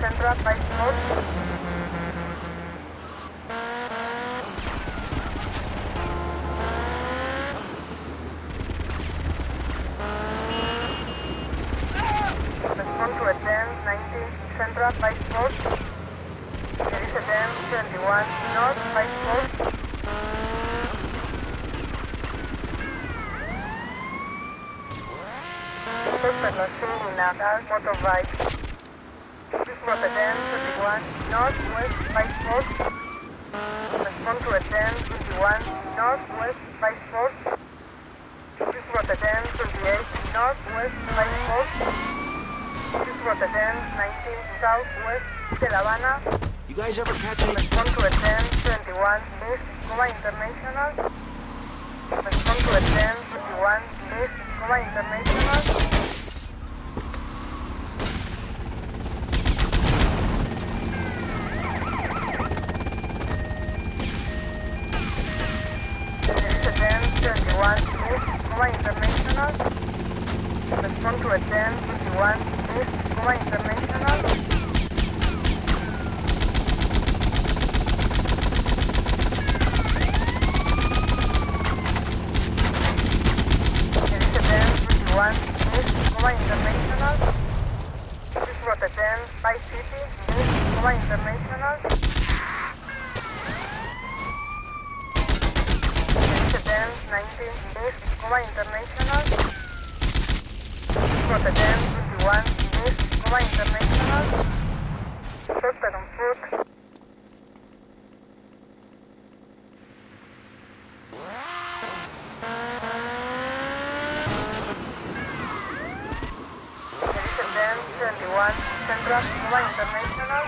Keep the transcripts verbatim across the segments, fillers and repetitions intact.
Central by four. Respond to attend nineteen Central by four. There is attend twenty-one North by four. Suspect was seen in a dark motorbike. This was attend twenty-one Northwest by four. Respond to attend twenty-one Northwest by four. This was attend twenty-eight Northwest by four. This was attend nineteen Southwest de La Habana. You guys ever catch any? Respond to attend twenty-one East Cuba International. Respond to attend twenty-one East Cuba International. twenty-one East Cuba International. Respond to attend twenty-one East Cuba International. There is attend twenty-one East Cuba International. This was attend by City East Cuba International. nineteen East Cuba International. For the ten twenty-one East Cuba International. Suspect on foot. There is a ten twenty-one Central Cuba International.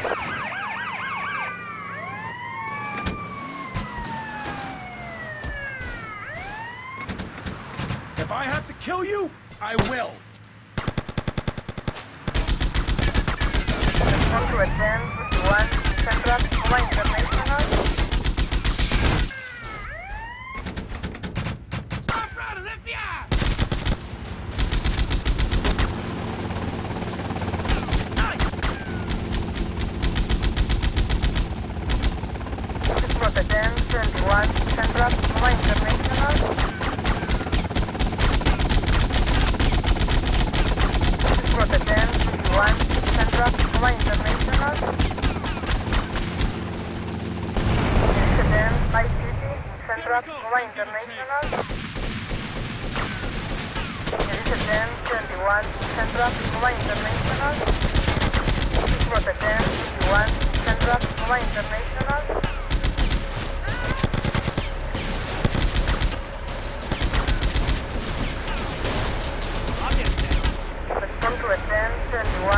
If I have to kill you, I will. Respond to attend twenty-one Central Cuba International. This was attend twenty-one Central Cuba International. Attend twenty-one Central Cuba International. Attend by City Central Cuba International. Attend twenty-one Central Cuba International. This was attend twenty-one Central Cuba International. Respond to attend twenty-one